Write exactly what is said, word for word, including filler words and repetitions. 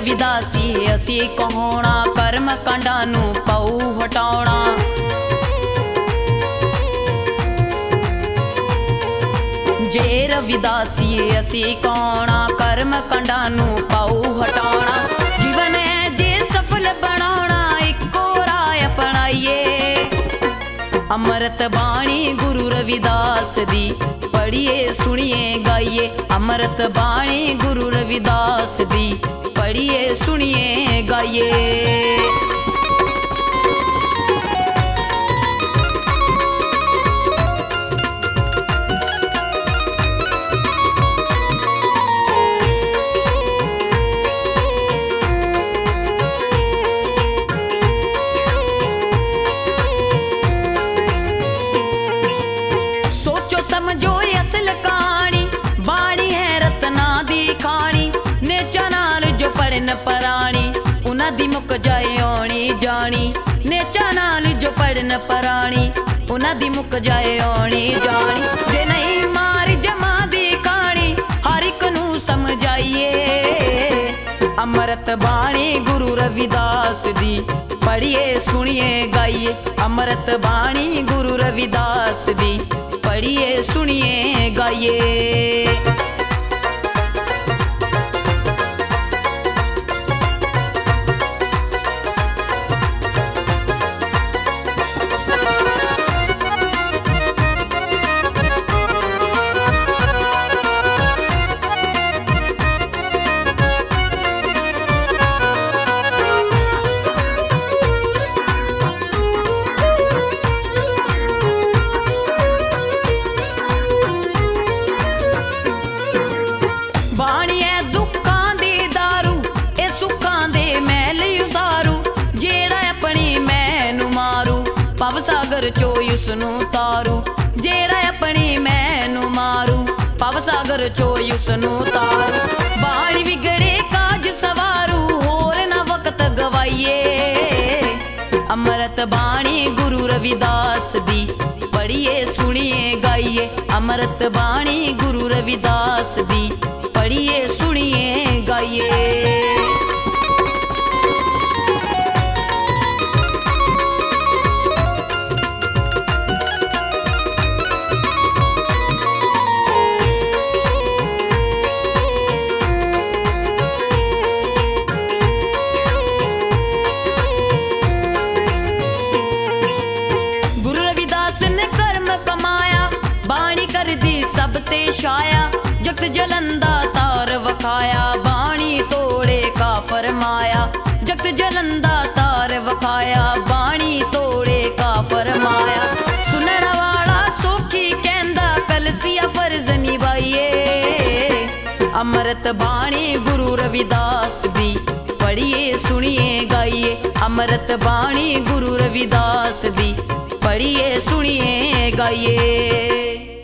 रविदासी असी कहोना, कर्म कांडां नूं पाऊ हटाउणा। जे रविदासी असी कहोना, कर्म कांडां नूं पाऊ हटाउणा। जीवन है जे सफल बनाउणा, इक्को राह अपनाइए। अमृत बाणी गुरु रविदास दी, पढ़िए सुनिए गाइए। अमृत बाणी गुरु रविदास दी, पढ़िए सुनिए गाइए। समझो असल कहानी, बाणी है रत्ना दी खानी। नेचा नाल जो पढ़न पराणी, उन्हां दी मुक जाए आनी जानी। नेचा नाल जो पढ़न पराणी, उन्हां दी मुक जाए आनी जानी। जे नहीं मार जमा दी कहानी, हर एक नूं समझाइए। अमृत बाणी गुरु रविदास दी, पढ़िए सुनिए गाइए। अमृत बाणी गुरु रविदास दी, पढ़िए सुनिए गाइए। भव सागर चो उसनू तारू, जेड़ा अपनी मैनू मारू। भव सागर चो उसनू तारू, बाणी बिगड़े काज सवारू। होर ना वक्त गवाइए। अमृत बाणी गुरु रविदास दी, पढ़िए सुनिए गाइए। अमृत बाणी गुरु रविदास दी, पढ़िए सुनिए गाइए। सब ते छाया, जगत जलंदा तार वखाया। बाणी तोड़े का फरमाया, जगत जलंदा तार वखाया। बाणी तोड़े का फरमाया, सुनण वाला सोखी कहंदा कलसिया फर्ज निभाइए। अमृत बाणी गुरु रविदास दी, पढ़िए सुनिए गाइए। अमृत बाणी गुरु रविदास दी, पढ़िए सुनिए गाइए।